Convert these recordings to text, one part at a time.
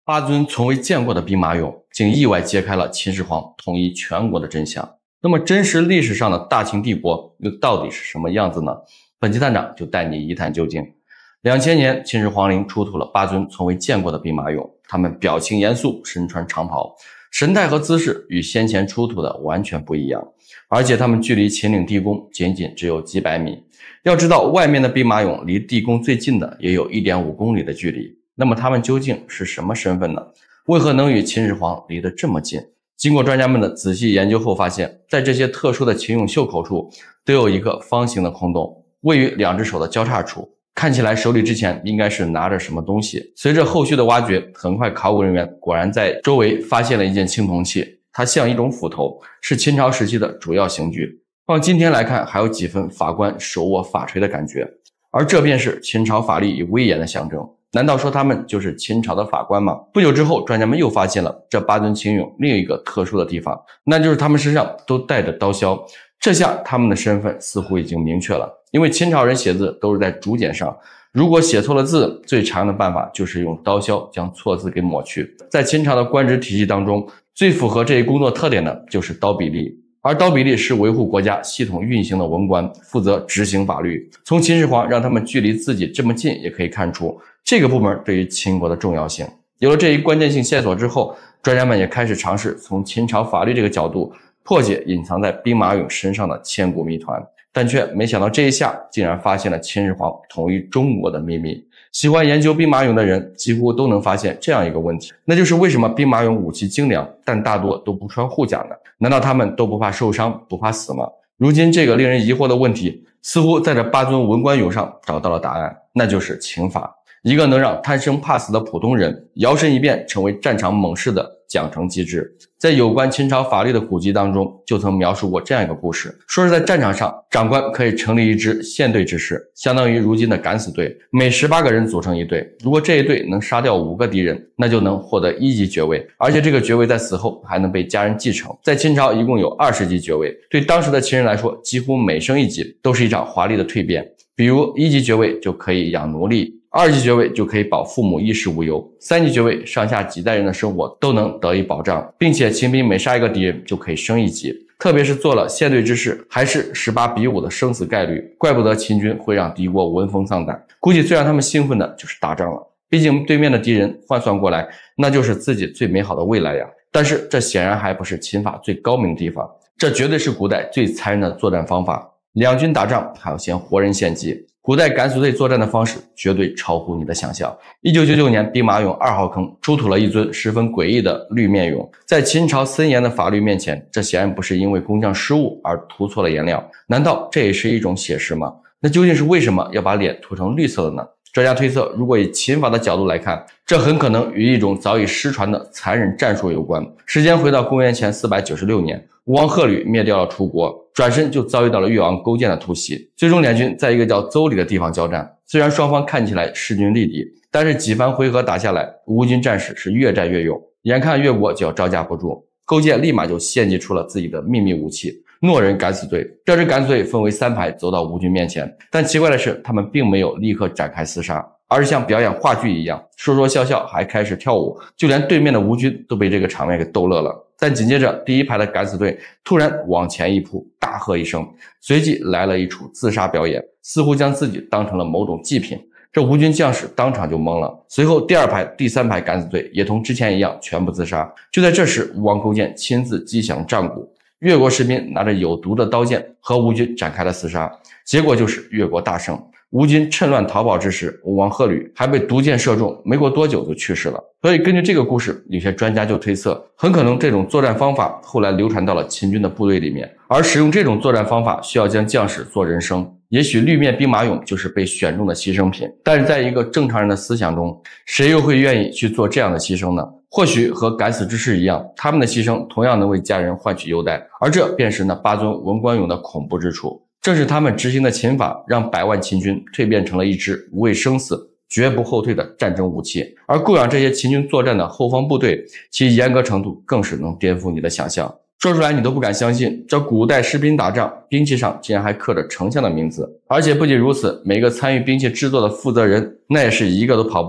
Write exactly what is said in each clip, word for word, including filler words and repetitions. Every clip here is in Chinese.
八尊从未见过的兵马俑，竟意外揭开了秦始皇统一全国的真相。那么，真实历史上的大秦帝国又到底是什么样子呢？本期探长就带你一探究竟。两千年，秦始皇陵出土了八尊从未见过的兵马俑，他们表情严肃，身穿长袍，神态和姿势与先前出土的完全不一样，而且他们距离秦岭地宫仅仅只有几百米。要知道，外面的兵马俑离地宫最近的也有 一点五公里的距离。那么他们究竟是什么身份呢？为何能与秦始皇离得这么近？经过专家们的仔细研究后发现，在这些特殊的秦俑袖口处都有一个方形的空洞，位于两只手的交叉处，看起来手里之前应该是拿着什么东西。随着后续的挖掘，很快考古人员果然在周围发现了一件青铜器，它像一种斧头，是秦朝时期的主要刑具，放今天来看还有几分法官手握法锤的感觉，而这便是秦朝法律与威严的象征。难道说他们就是秦朝的法官吗？不久之后，专家们又发现了这八尊秦俑另一个特殊的地方，那就是他们身上都带着刀削。这下他们的身份似乎已经明确了，因为秦朝人写字都是在竹简上，如果写错了字，最常的办法就是用刀削将错字给抹去。在秦朝的官职体系当中，最符合这一工作特点的就是刀比例。而刀比例是维护国家系统运行的文官，负责执行法律。从秦始皇让他们距离自己这么近也可以看出，这个部门对于秦国的重要性。有了这一关键性线索之后，专家们也开始尝试从秦朝法律这个角度破解隐藏在兵马俑身上的千古谜团，但却没想到这一下竟然发现了秦始皇统一中国的秘密。喜欢研究兵马俑的人几乎都能发现这样一个问题，那就是为什么兵马俑武器精良，但大多都不穿护甲呢？难道他们都不怕受伤，不怕死吗？如今这个令人疑惑的问题，似乎在这八尊文官俑上找到了答案，那就是刑法，一个能让贪生怕死的普通人摇身一变成为战场猛士的奖惩机制。在有关秦朝法律的古籍当中，就曾描述过这样一个故事，说是在战场上，长官可以成立一支县队之势，相当于如今的敢死队，每十八个人组成一队，如果这一队能杀掉五个敌人，那就能获得一级爵位，而且这个爵位在死后还能被家人继承。在秦朝一共有二十级爵位，对当时的秦人来说，几乎每升一级都是一场华丽的蜕变。比如一级爵位就可以养奴隶，二级爵位就可以保父母衣食无忧，三级爵位上下几代人的生活都能得以保障，并且秦兵每杀一个敌人就可以升一级。特别是做了县队之士，还是十八比五的生死概率，怪不得秦军会让敌国闻风丧胆。估计最让他们兴奋的就是打仗了，毕竟对面的敌人换算过来，那就是自己最美好的未来呀。但是这显然还不是秦法最高明的地方，这绝对是古代最残忍的作战方法。两军打仗还要先活人献祭，古代敢死队作战的方式绝对超乎你的想象。一九九九年，兵马俑二号坑出土了一尊十分诡异的绿面俑，在秦朝森严的法律面前，这显然不是因为工匠失误而涂错了颜料，难道这也是一种写实吗？那究竟是为什么要把脸涂成绿色的呢？专家推测，如果以秦法的角度来看，这很可能与一种早已失传的残忍战术有关。时间回到公元前四百九十六年，吴王阖闾灭掉了楚国，转身就遭遇到了越王勾践的突袭，最终两军在一个叫邹里的地方交战。虽然双方看起来势均力敌，但是几番回合打下来，吴军战士是越战越勇，眼看越国就要招架不住，勾践立马就献祭出了自己的秘密武器诺人敢死队。这支敢死队分为三排走到吴军面前，但奇怪的是，他们并没有立刻展开厮杀，而是像表演话剧一样说说笑笑，还开始跳舞，就连对面的吴军都被这个场面给逗乐了。但紧接着第一排的敢死队突然往前一扑，大喝一声，随即来了一出自杀表演，似乎将自己当成了某种祭品。这吴军将士当场就懵了。随后第二排第三排敢死队也同之前一样全部自杀。就在这时，吴王勾践亲自击响战鼓，越国士兵拿着有毒的刀剑和吴军展开了厮杀，结果就是越国大胜。吴军趁乱逃跑之时，吴王阖闾还被毒箭射中，没过多久就去世了。所以根据这个故事，有些专家就推测，很可能这种作战方法后来流传到了秦军的部队里面，而使用这种作战方法需要将将士做人生，也许绿面兵马俑就是被选中的牺牲品。但是在一个正常人的思想中，谁又会愿意去做这样的牺牲呢？或许和敢死之士一样，他们的牺牲同样能为家人换取优待，而这便是那八尊文官俑的恐怖之处。正是他们执行的秦法，让百万秦军蜕变成了一支无畏生死、绝不后退的战争武器，而供养这些秦军作战的后方部队，其严格程度更是能颠覆你的想象。说出来你都不敢相信，这古代士兵打仗，兵器上竟然还刻着丞相的名字。而且不仅如此，每个参与兵器制作的负责人，那也是一个都跑不了，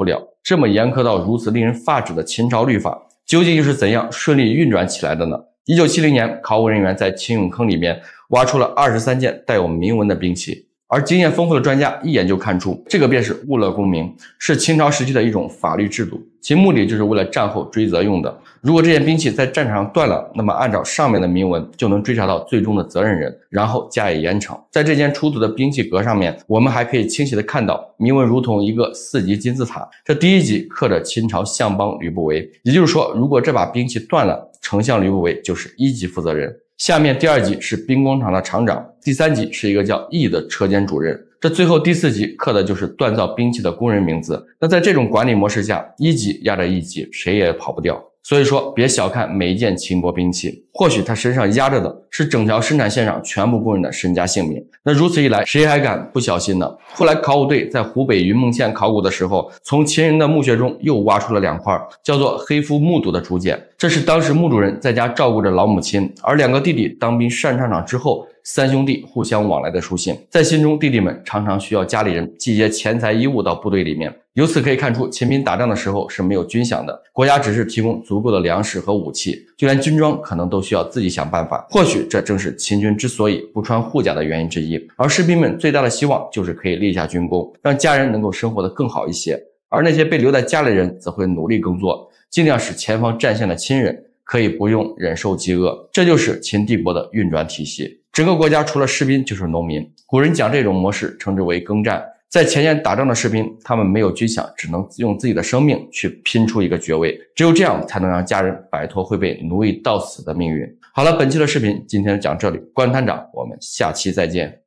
这么严苛到如此令人发指的秦朝律法，究竟又是怎样顺利运转起来的呢？一九七零年，考古人员在秦俑坑里面挖出了二十三件带有铭文的兵器，而经验丰富的专家一眼就看出，这个便是物勒公铭，是秦朝时期的一种法律制度，其目的就是为了战后追责用的。如果这件兵器在战场上断了，那么按照上面的铭文就能追查到最终的责任人，然后加以严惩。在这件出土的兵器盒上面，我们还可以清晰地看到铭文如同一个四级金字塔，这第一级刻着秦朝相邦吕不韦，也就是说，如果这把兵器断了，丞相吕不韦就是一级负责人。下面第二级是兵工厂的厂长，第三级是一个叫易的车间主任，这最后第四级刻的就是锻造兵器的工人名字。那在这种管理模式下，一级压着一级，谁也跑不掉。所以说，别小看每一件秦国兵器，或许他身上压着的是整条生产线上全部工人的身家性命。那如此一来，谁还敢不小心呢？后来考古队在湖北云梦县考古的时候，从秦人的墓穴中又挖出了两块叫做黑夫木堵的竹简，这是当时墓主人在家照顾着老母亲，而两个弟弟当兵上战场之后，三兄弟互相往来的书信。在信中，弟弟们常常需要家里人寄些钱财衣物到部队里面。由此可以看出，秦兵打仗的时候是没有军饷的，国家只是提供足够的粮食和武器，就连军装可能都需要自己想办法。或许这正是秦军之所以不穿护甲的原因之一。而士兵们最大的希望就是可以立下军功，让家人能够生活得更好一些。而那些被留在家里的人则会努力耕作，尽量使前方战线的亲人可以不用忍受饥饿。这就是秦帝国的运转体系。整个国家除了士兵就是农民，古人将这种模式称之为耕战。在前线打仗的士兵，他们没有军饷，只能用自己的生命去拼出一个爵位，只有这样才能让家人摆脱会被奴役到死的命运。好了，本期的视频今天就讲这里，关探长，我们下期再见。